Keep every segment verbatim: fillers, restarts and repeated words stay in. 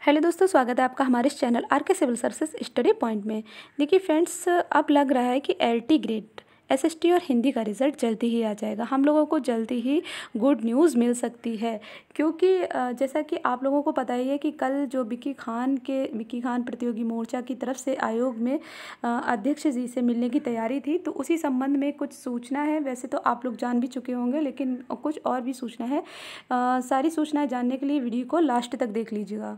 Hello दोस्तों, स्वागत है आपका हमारे इस channel R K civil services study point में। देखिए फ्रेंड्स, अब लग रहा है कि L T grade S S T और हिंदी का रिज़ल्ट जल्दी ही आ जाएगा। हम लोगों को जल्दी ही गुड न्यूज़ मिल सकती है, क्योंकि जैसा कि आप लोगों को पता ही है कि कल जो विकी खान के विकी खान प्रतियोगी मोर्चा की तरफ से आयोग में अध्यक्ष जी से मिलने की तैयारी थी, तो उसी संबंध में कुछ सूचना है। वैसे तो आप लोग जान भी चुके होंगे, लेकिन कुछ और भी सूचना है। आ, सारी सूचनाएं जानने के लिए वीडियो को लास्ट तक देख लीजिएगा।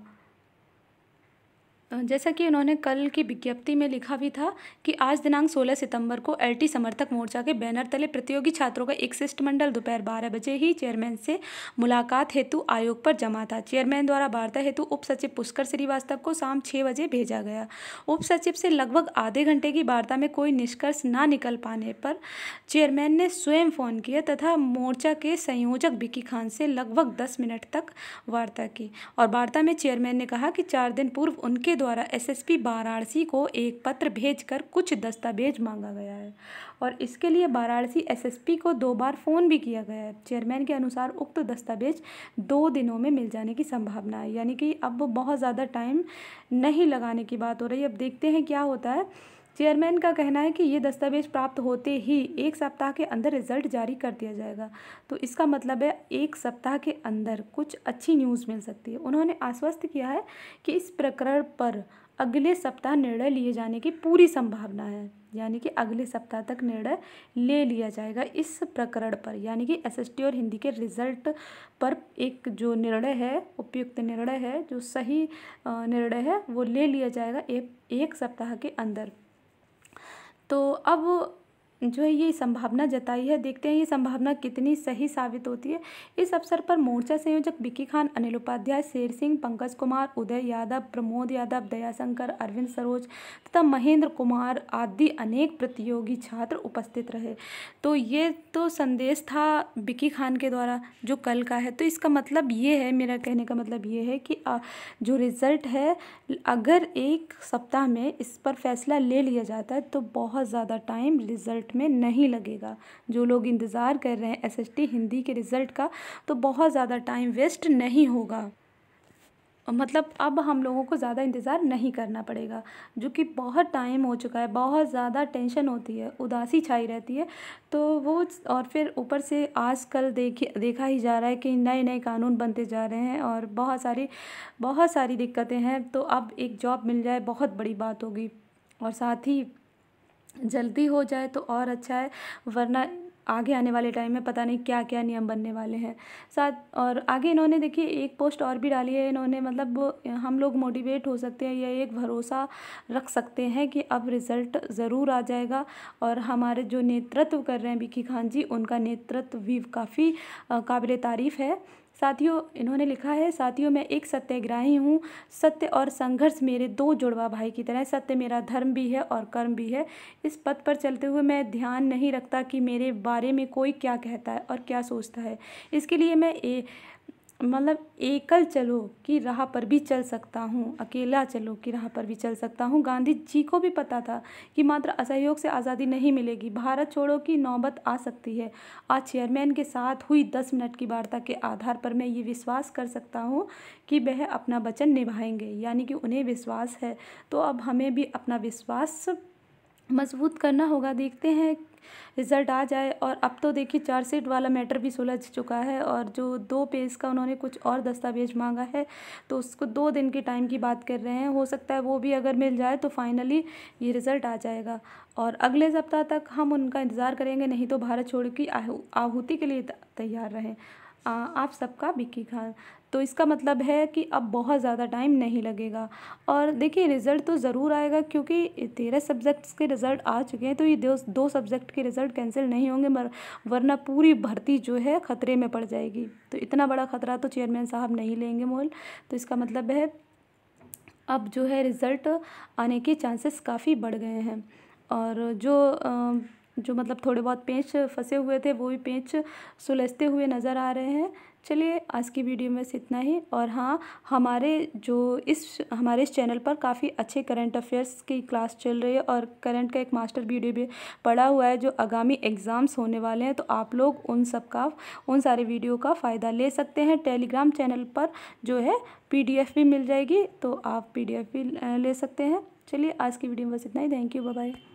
जैसा कि उन्होंने कल की विज्ञप्ति में लिखा भी था कि आज दिनांक सोलह सितंबर को एलटी समर्थक मोर्चा के बैनर तले प्रतियोगी छात्रों का एक शिष्टमंडल दोपहर बारह बजे ही चेयरमैन से मुलाकात हेतु आयोग पर जमा था। चेयरमैन द्वारा वार्ता हेतु उप सचिव पुष्कर श्रीवास्तव को शाम छः बजे भेजा गया। उप सचिव से लगभग आधे घंटे की वार्ता में कोई निष्कर्ष न निकल पाने पर चेयरमैन ने स्वयं फ़ोन किया तथा मोर्चा के संयोजक विकी खान से लगभग दस मिनट तक वार्ता की। और वार्ता में चेयरमैन ने कहा कि चार दिन पूर्व उनके द्वारा एसएसपी वाराणसी को एक पत्र भेजकर कुछ दस्तावेज मांगा गया है और इसके लिए वाराणसी एसएसपी को दो बार फ़ोन भी किया गया है। चेयरमैन के अनुसार उक्त दस्तावेज दो दिनों में मिल जाने की संभावना है, यानी कि अब बहुत ज़्यादा टाइम नहीं लगाने की बात हो रही है। अब देखते हैं क्या होता है। चेयरमैन का कहना है कि ये दस्तावेज प्राप्त होते ही एक सप्ताह के अंदर रिजल्ट जारी कर दिया जाएगा। तो इसका मतलब है एक सप्ताह के अंदर कुछ अच्छी न्यूज़ मिल सकती है। उन्होंने आश्वस्त किया है कि इस प्रकरण पर अगले सप्ताह निर्णय लिए जाने की पूरी संभावना है, यानी कि अगले सप्ताह तक निर्णय ले लिया जाएगा इस प्रकरण पर, यानी कि एसएसटी और हिंदी के रिजल्ट पर एक जो निर्णय है, उपयुक्त निर्णय है, जो सही निर्णय है, वो ले लिया जाएगा एक एक सप्ताह के अंदर। तो अब जो है ये संभावना जताई है, देखते हैं ये संभावना कितनी सही साबित होती है। इस अवसर पर मोर्चा संयोजक विकी खान, अनिल उपाध्याय, शेर सिंह, पंकज कुमार, उदय यादव, प्रमोद यादव, दयाशंकर, अरविंद सरोज तथा महेंद्र कुमार आदि अनेक प्रतियोगी छात्र उपस्थित रहे। तो ये तो संदेश था विकी खान के द्वारा जो कल का है। तो इसका मतलब ये है, मेरा कहने का मतलब ये है कि जो रिज़ल्ट है, अगर एक सप्ताह में इस पर फैसला ले लिया जाता है तो बहुत ज़्यादा टाइम रिज़ल्ट में नहीं लगेगा। जो लोग इंतज़ार कर रहे हैं एसएसटी हिंदी के रिज़ल्ट का, तो बहुत ज़्यादा टाइम वेस्ट नहीं होगा। मतलब अब हम लोगों को ज़्यादा इंतज़ार नहीं करना पड़ेगा, जो कि बहुत टाइम हो चुका है। बहुत ज़्यादा टेंशन होती है, उदासी छाई रहती है। तो वो और फिर ऊपर से आजकल देखी देखा ही जा रहा है कि नए नए कानून बनते जा रहे हैं और बहुत सारी बहुत सारी दिक्कतें हैं। तो अब एक जॉब मिल जाए बहुत बड़ी बात होगी, और साथ ही जल्दी हो जाए तो और अच्छा है, वरना आगे आने वाले टाइम में पता नहीं क्या क्या नियम बनने वाले हैं। साथ और आगे इन्होंने देखिए एक पोस्ट और भी डाली है इन्होंने, मतलब हम लोग मोटिवेट हो सकते हैं या एक भरोसा रख सकते हैं कि अब रिज़ल्ट ज़रूर आ जाएगा। और हमारे जो नेतृत्व कर रहे हैं विकी खान जी, उनका नेतृत्व भी काफ़ी काबिले तारीफ़ है। साथियों, इन्होंने लिखा है, साथियों मैं एक सत्याग्रही हूँ। सत्य और संघर्ष मेरे दो जुड़वा भाई की तरह। सत्य मेरा धर्म भी है और कर्म भी है। इस पथ पर चलते हुए मैं ध्यान नहीं रखता कि मेरे बारे में कोई क्या कहता है और क्या सोचता है। इसके लिए मैं ए मतलब एकल चलो की राह पर भी चल सकता हूँ, अकेला चलो की राह पर भी चल सकता हूँ। गांधी जी को भी पता था कि मात्र असहयोग से आज़ादी नहीं मिलेगी, भारत छोड़ो की नौबत आ सकती है। आज चेयरमैन के साथ हुई दस मिनट की वार्ता के आधार पर मैं ये विश्वास कर सकता हूँ कि वह अपना वचन निभाएंगे, यानी कि उन्हें विश्वास है। तो अब हमें भी अपना विश्वास मजबूत करना होगा। देखते हैं रिज़ल्ट आ जाए। और अब तो देखिए चार्जशीट वाला मैटर भी सुलझ चुका है, और जो दो पेज का उन्होंने कुछ और दस्तावेज मांगा है, तो उसको दो दिन के टाइम की बात कर रहे हैं। हो सकता है वो भी अगर मिल जाए तो फाइनली ये रिज़ल्ट आ जाएगा, और अगले सप्ताह तक हम उनका इंतज़ार करेंगे। नहीं तो भारत छोड़ की आहुति के लिए तैयार रहें। आप सबका विकी खान। तो इसका मतलब है कि अब बहुत ज़्यादा टाइम नहीं लगेगा। और देखिए रिज़ल्ट तो ज़रूर आएगा, क्योंकि तेरह सब्जेक्ट्स के रिज़ल्ट आ चुके हैं, तो ये दो दो सब्जेक्ट के रिज़ल्ट कैंसिल नहीं होंगे, वरना पूरी भर्ती जो है ख़तरे में पड़ जाएगी। तो इतना बड़ा ख़तरा तो चेयरमैन साहब नहीं लेंगे मोल। तो इसका मतलब है अब जो है रिज़ल्ट आने के चांसेस काफ़ी बढ़ गए हैं। और जो आ, जो मतलब थोड़े बहुत पेच फंसे हुए थे, वो भी पेच सुलझते हुए नज़र आ रहे हैं। चलिए आज की वीडियो में बस इतना ही। और हाँ, हमारे जो इस हमारे इस चैनल पर काफ़ी अच्छे करंट अफेयर्स की क्लास चल रही है और करंट का एक मास्टर वीडियो भी पड़ा हुआ है जो आगामी एग्ज़ाम्स होने वाले हैं, तो आप लोग उन सब का उन सारे वीडियो का फ़ायदा ले सकते हैं। टेलीग्राम चैनल पर जो है पीडीएफ भी मिल जाएगी, तो आप पीडीएफ भी ले सकते हैं। चलिए आज की वीडियो में बस इतना ही। Thank you, bye bye.